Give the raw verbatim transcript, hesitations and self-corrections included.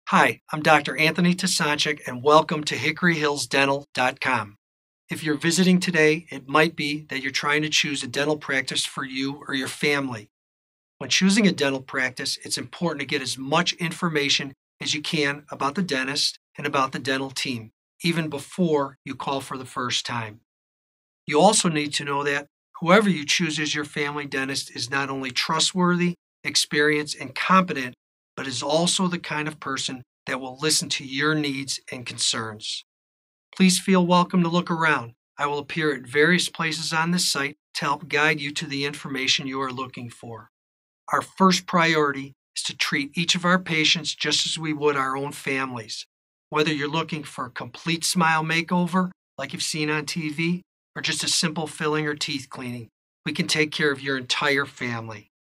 Hi, I'm Doctor Anthony Tasanchik, and welcome to hickory hills dental dot com. If you're visiting today, it might be that you're trying to choose a dental practice for you or your family. When choosing a dental practice, it's important to get as much information as you can about the dentist and about the dental team, even before you call for the first time. You also need to know that whoever you choose as your family dentist is not only trustworthy, experienced, and competent, but is also the kind of person that will listen to your needs and concerns. Please feel welcome to look around. I will appear at various places on this site to help guide you to the information you are looking for. Our first priority is to treat each of our patients just as we would our own families. Whether you're looking for a complete smile makeover, like you've seen on T V, or just a simple filling or teeth cleaning, we can take care of your entire family.